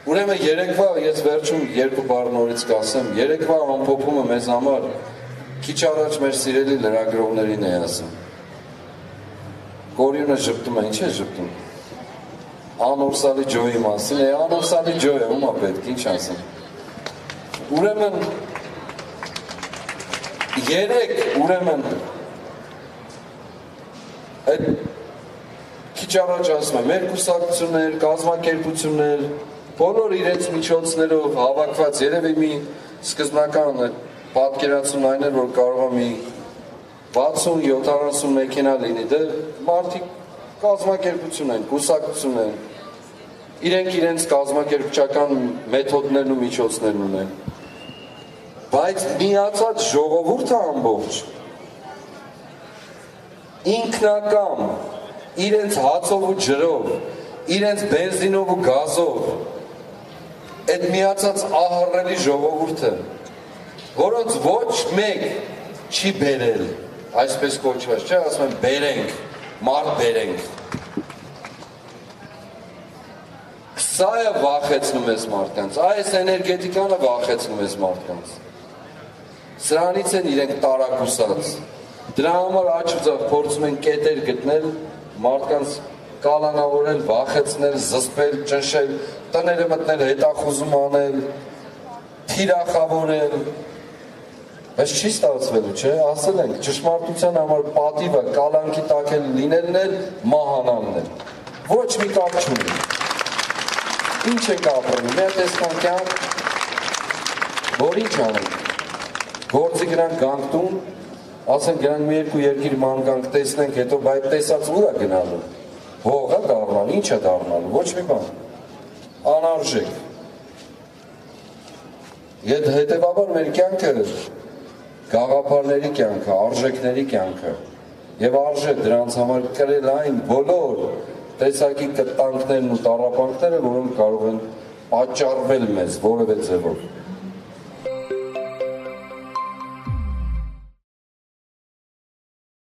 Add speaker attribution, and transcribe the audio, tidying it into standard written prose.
Speaker 1: Ուրեմն երեկվա ես վերջում երկու բառ նորից կասեմ, երեկվա ամփոփումը մեզ համար քիչ առաջ մեր սիրելի լրագրողներին է ասում։ Կորյունը ժպտում է, ինչ է ժպտում։ Անորսալի ջոյի մասին է, անորսալի ջոյ է, ում է պետք, ինչ ասեմ։ Ուրեմն երեք, ուրեմն այդ քիչ առաջ ասում եմ, մեր կուսակցություններ, կազմակերպություններ, բոլոր իրենց միջոցներով հավաքված երևի մի սկզբնական պատկերացումն այն էր, որ կարող է մի 60-70 մեքենա լինի, դե մարդիկ կազմակերպություն են, կուսակցություն են, իրենց կազմակերպչական մեթոդներն ու միջոցներն ունեն, բայց միացած ժողովուրդը ամբողջ, ինքնակամ, իրենց հացով ու ջրով, իրենց բենզինով ու գազով, այդ միացած ահռելի ժողովուրդը, որոնց ոչ մեկ չի բերել, այսպես կոչված, չէ, ասում են բերենք, մարդ բերենք։ Սա է վախեցնում ես մարդկանց, այս էներգետիկանը վախեցնում ես մարդկանց։ Սրանից են իրենք տարակուսած։ Դրա համար աչ ու ձախ փորձում են կետեր գտնել, մարդկանց կալանավորել, վախեցնել, զսպել, ճնշել, տները մտնել, հետախուզում անել, թիրախավորել, բայց չի ստացվելու, չէ, ասել ենք, ճշմարտության համար պատիվը կալանքի տակ լինելն էլ մահանալն է, ոչ մի կապ չունի, ինչ ենք ապրում, մի հատ տեսքան կյանք, որ ինչ անենք, գործի գրանք գանքտուն, ասենք գրանք մի երկու երկիր մանկանք տեսնենք, հետո բայց տեսած ուր է գնալու, հող է դառնալ, ինչ է դառնալու, ոչ մի բան, անարժեք, հետևաբար մեր կյանքը գաղափարների կյանքը, արժեքների կյանքը և արժե դրանց համար կրել այն բոլոր տեսակի կտանքներն ու տառապանքները, որոնք կարող են պատճառվել մեզ որևէ ձևով։